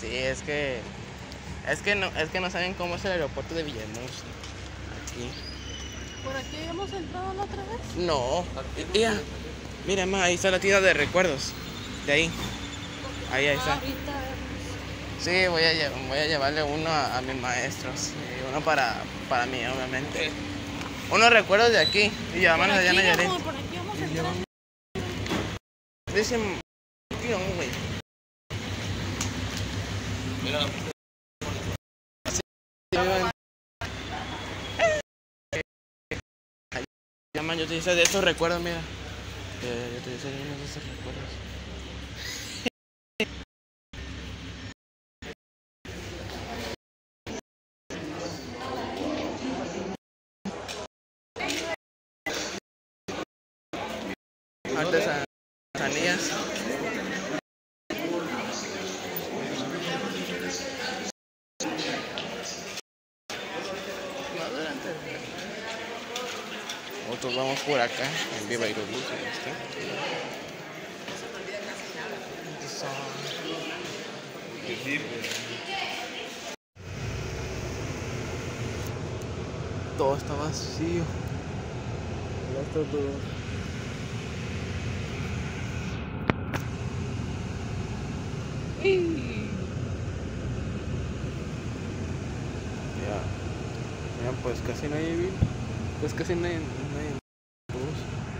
Sí, es que no saben cómo es el aeropuerto de Villahermosa. Aquí. ¿Por aquí habíamos entrado la otra vez? No. Mira, mira, ma, ahí está la tienda de recuerdos. De ahí. Ahí está. Ahorita. Sí, voy a llevarle uno a mis maestros. Y uno para mí, obviamente. Unos recuerdos de aquí. Y llevamos allá en Nayarit. Por aquí vamos a entrar. Dicen, tío, güey. Mira. Llaman, yo te hice de estos recuerdos, mira. Yo te hice uno de estos recuerdos. Artesanías. Nosotros vamos por acá, en Viva Aerobús. Todo está vacío. Ya está todo. Ya, pues casi no hay, pues casi no hay bus.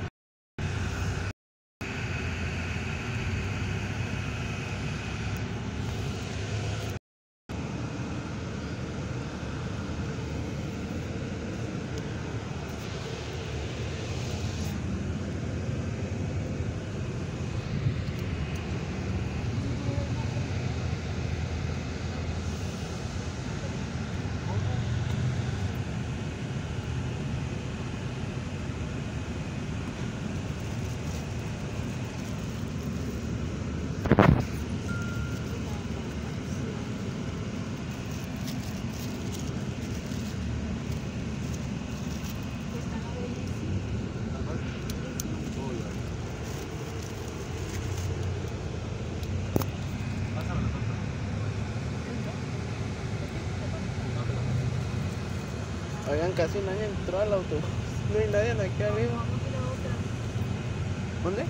Oigan, casi nadie entró al autobús. No hay nadie aquí arriba. ¿Dónde?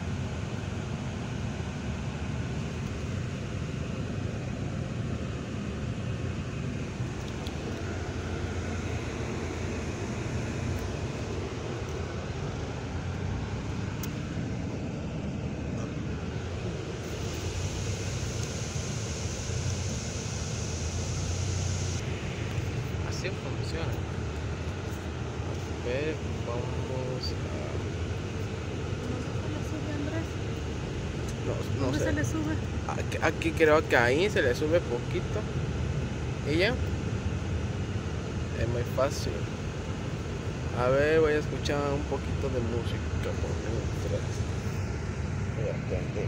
Así funciona. A ver, vamos a... No ¿Dónde sé. se le sube? Aquí creo que ahí se le sube poquito. ¿Y ya? Es muy fácil. A ver, voy a escuchar un poquito de música por mientras. Voy a aprender.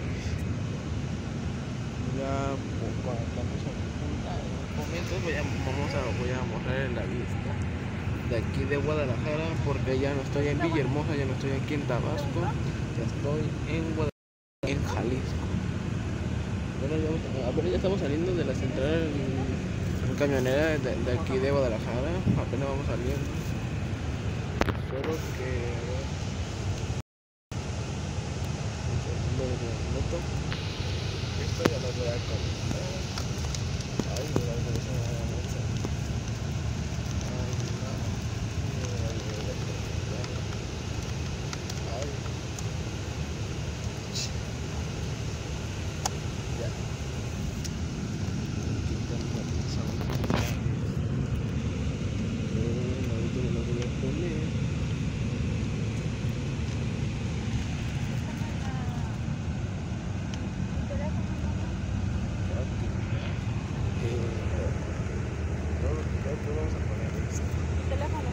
Ya cuando estamos en momentos voy a borrar la vista de aquí de Guadalajara, porque ya no estoy en Villahermosa, ya no estoy aquí en Tabasco, ya estoy en Guadalajara, en Jalisco. Bueno, apenas ya estamos saliendo de la central camionera de aquí de Guadalajara, apenas vamos saliendo. Solo que un segundo de minuto. Esto ya lo voy a comentar. Ay, mira, se me va a lanzar. Ay, no. Ay. Ya. Quitando el sound. Ahorita me lo voy a poner. Creo que vamos a poner esto. Teléfono.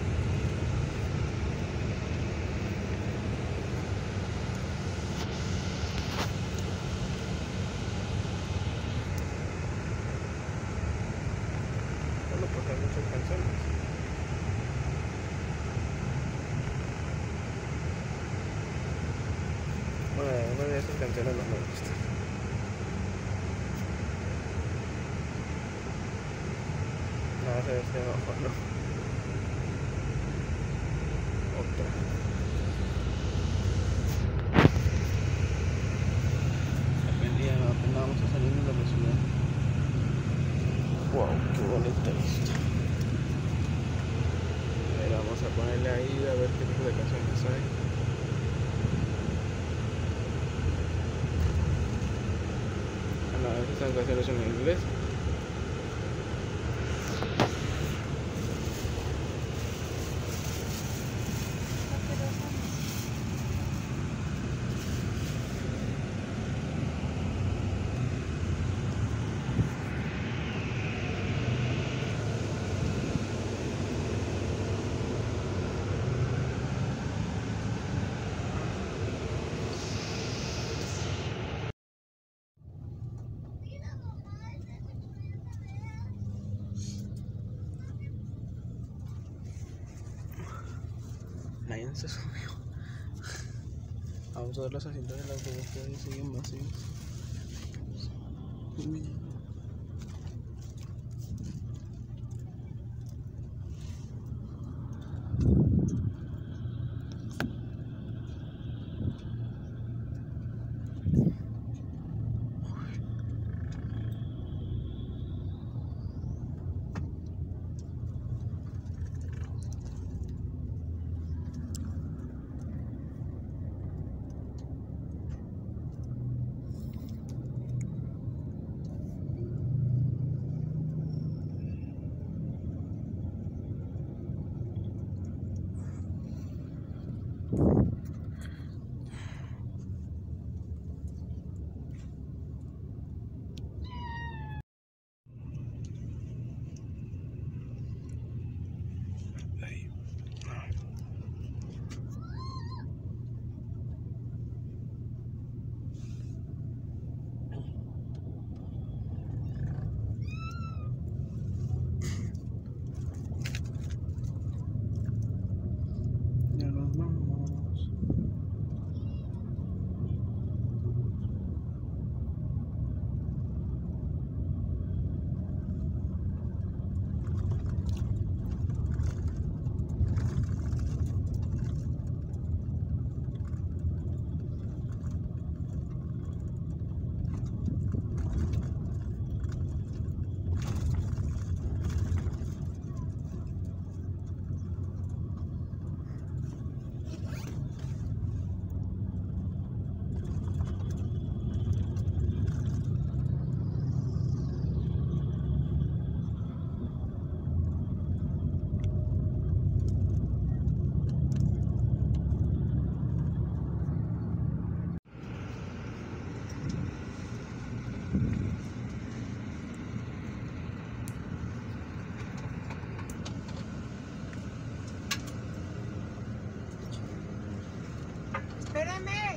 Solo porque hay muchas canciones. Bueno, una de esas canciones no me gusta. hacer este abajo, ¿no? Otra. Apenas vamos a salir de la ciudad. Wow, qué bonita vista. A ver, vamos a ponerle ahí a ver qué tipo de canciones hay. No, estas canciones son en inglés. Nadie se subió. Vamos a ver los asientos del autobús que ahí siguen vacíos. Uy. Ya nos vamos. Espérame.